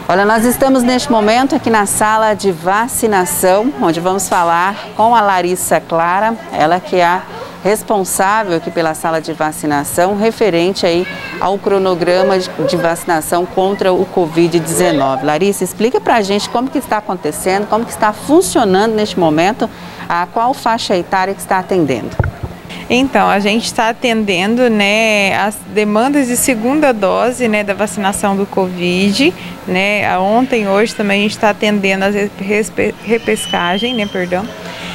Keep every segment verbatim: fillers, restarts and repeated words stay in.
Olha, nós estamos neste momento aqui na sala de vacinação, onde vamos falar com a Larissa Clara, ela que é a responsável aqui pela sala de vacinação, referente aí ao cronograma de vacinação contra o Covid dezenove. Larissa, explica pra gente como que está acontecendo, como que está funcionando neste momento, a qual faixa etária que está atendendo. Então, a gente está atendendo, né, as demandas de segunda dose, né, da vacinação do Covid, né, ontem e hoje também a gente está atendendo a repescagem, né, perdão,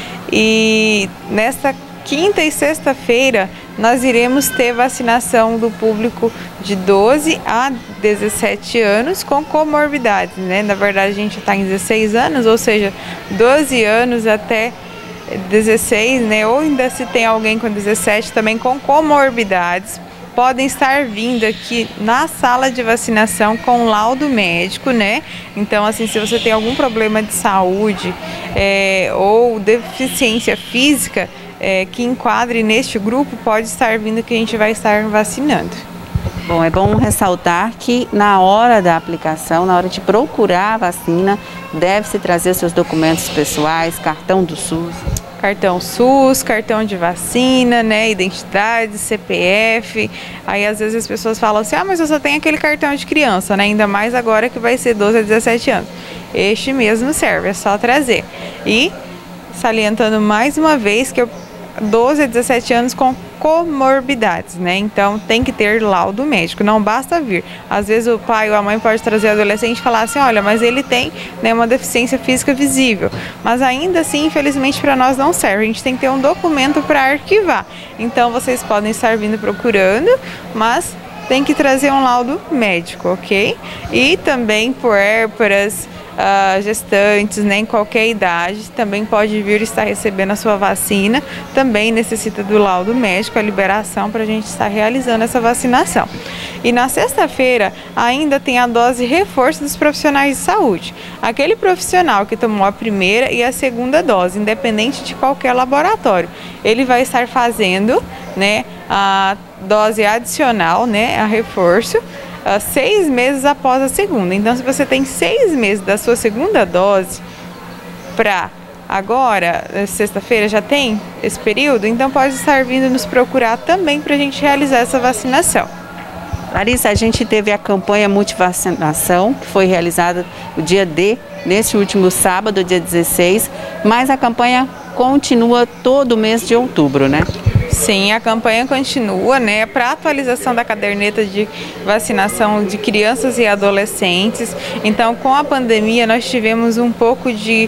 e nesta quinta e sexta-feira nós iremos ter vacinação do público de doze a dezessete anos com comorbidades, né, na verdade a gente está em dezesseis anos, ou seja, doze anos até dezesseis, né? Ou ainda se tem alguém com dezessete também com comorbidades, podem estar vindo aqui na sala de vacinação com laudo médico, né? Então, assim, se você tem algum problema de saúde é, ou deficiência física é, que enquadre neste grupo, pode estar vindo que a gente vai estar vacinando. Bom, é bom ressaltar que na hora da aplicação, na hora de procurar a vacina, deve-se trazer seus documentos pessoais, cartão do SUS. Cartão SUS, cartão de vacina, né, identidade, C P F. Aí às vezes as pessoas falam assim, ah, mas eu só tenho aquele cartão de criança, né, ainda mais agora que vai ser doze a dezessete anos. Este mesmo serve, é só trazer. E salientando mais uma vez que eu doze a dezessete anos com comorbidades, né? Então tem que ter laudo médico, não basta vir. Às vezes o pai ou a mãe pode trazer o adolescente e falar assim, olha, mas ele tem, né, uma deficiência física visível. Mas ainda assim, infelizmente, para nós não serve. A gente tem que ter um documento para arquivar. Então vocês podem estar vindo procurando, mas tem que trazer um laudo médico, ok? E também puérperas, Uh, gestantes, né, em qualquer idade, também pode vir estar recebendo a sua vacina, também necessita do laudo médico, a liberação para a gente estar realizando essa vacinação. E na sexta-feira ainda tem a dose reforço dos profissionais de saúde, aquele profissional que tomou a primeira e a segunda dose, independente de qualquer laboratório, ele vai estar fazendo, né, a dose adicional, né, a reforço, Uh, seis meses após a segunda. Então, se você tem seis meses da sua segunda dose para agora, sexta-feira, já tem esse período, então pode estar vindo nos procurar também para a gente realizar essa vacinação. Larissa, a gente teve a campanha multivacinação, que foi realizada o dia D, neste último sábado, dia dezesseis, mas a campanha continua todo o mês de outubro, né? Sim, a campanha continua, né, para atualização da caderneta de vacinação de crianças e adolescentes. Então, com a pandemia, nós tivemos um pouco de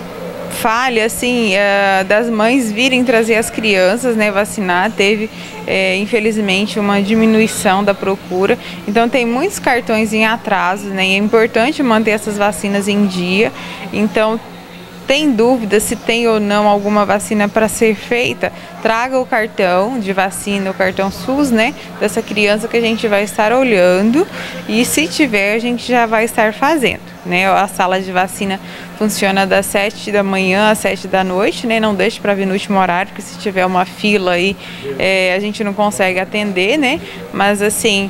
falha, assim, uh, das mães virem trazer as crianças, né, vacinar. Teve, é, infelizmente, uma diminuição da procura. Então, tem muitos cartões em atraso, né, e é importante manter essas vacinas em dia. Então, tem dúvida se tem ou não alguma vacina para ser feita, traga o cartão de vacina, o cartão SUS, né, dessa criança que a gente vai estar olhando, e se tiver a gente já vai estar fazendo, né. A sala de vacina funciona das sete da manhã às sete da noite, né, não deixe para vir no último horário, porque se tiver uma fila aí é, a gente não consegue atender, né, mas assim,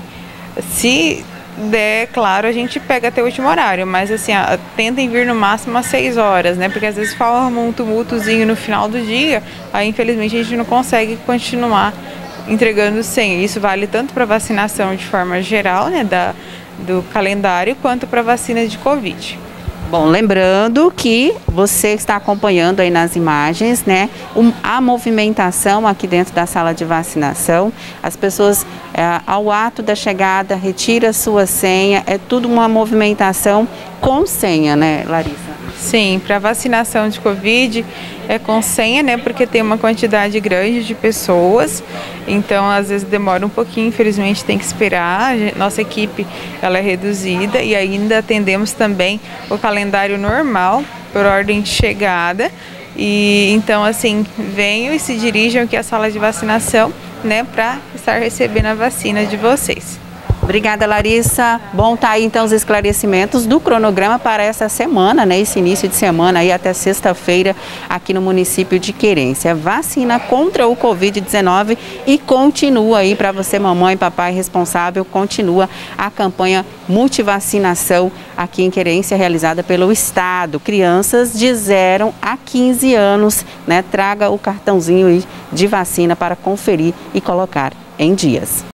se der, claro, a gente pega até o último horário, mas assim, a, tentem vir no máximo às seis horas, né, porque às vezes forma um tumultozinho no final do dia, aí infelizmente a gente não consegue continuar entregando senha. Isso vale tanto para vacinação de forma geral, né, da, do calendário, quanto para vacina de Covid. Bom, lembrando que você está acompanhando aí nas imagens, né, um, a movimentação aqui dentro da sala de vacinação. As pessoas, é, ao ato da chegada, retira sua senha, é tudo uma movimentação com senha, né, Larissa? Sim, para vacinação de Covid é com senha, né, porque tem uma quantidade grande de pessoas, então às vezes demora um pouquinho, infelizmente tem que esperar. Nossa equipe, ela é reduzida e ainda atendemos também o calendário normal por ordem de chegada, e então assim, venham e se dirijam aqui à sala de vacinação, né, para estar recebendo a vacina de vocês. Obrigada, Larissa. Bom, tá aí então os esclarecimentos do cronograma para essa semana, né? Esse início de semana aí até sexta-feira aqui no município de Querência. Vacina contra o covid dezenove e continua aí para você, mamãe, papai responsável, continua a campanha multivacinação aqui em Querência, realizada pelo Estado. Crianças de zero a quinze anos, né? Traga o cartãozinho aí de vacina para conferir e colocar em dias.